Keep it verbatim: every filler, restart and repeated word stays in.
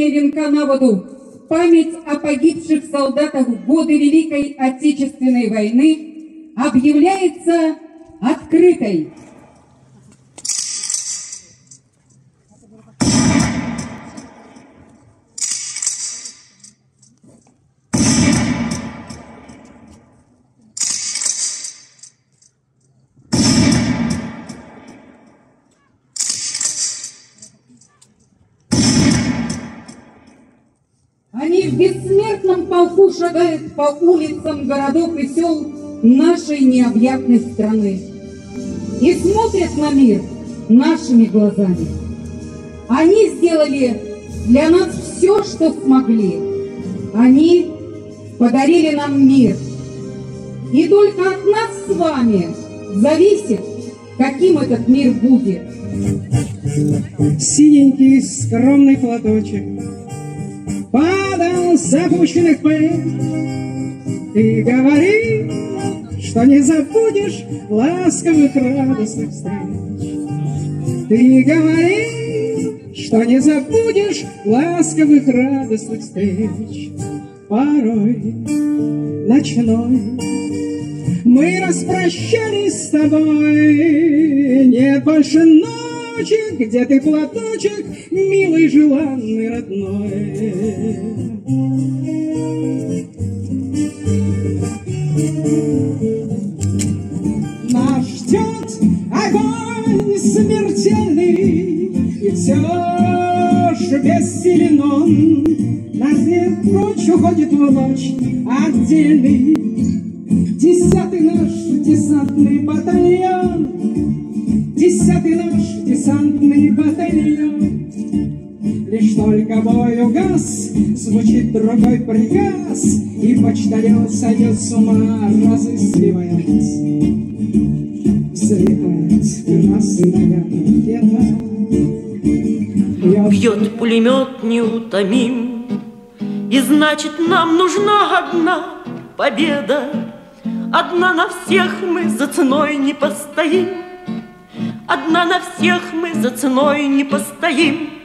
возложения венка на воду в память о погибших солдатах в годы Великой Отечественной войны объявляется открытой. Они в бессмертном полку шагают по улицам городов и сел нашей необъятной страны и смотрят на мир нашими глазами. Они сделали для нас все, что смогли. Они подарили нам мир. И только от нас с вами зависит, каким этот мир будет. Синенький скромный платочек падал с запущенных полей. Ты говори, что не забудешь ласковых радостных встреч. Ты говори, что не забудешь ласковых радостных встреч. Порой ночной мы распрощались с тобой. Нет больше ночи, где ты платочек, милый, желанный, родной. Нас ждет огонь смертельный, и все же бессилен он. Нас не прочь уходит в ночь отдельный десятый наш десантный батальон. Десятый наш десантный батальон. Лишь только бой угас, звучит другой приказ, и почтальон сойдет с ума, разыскивает, взлетает красная ракета. Бьет пулемет неутомим, и значит нам нужна одна победа. Одна на всех мы за ценой не постоим. Одна на всех мы за ценой не постоим.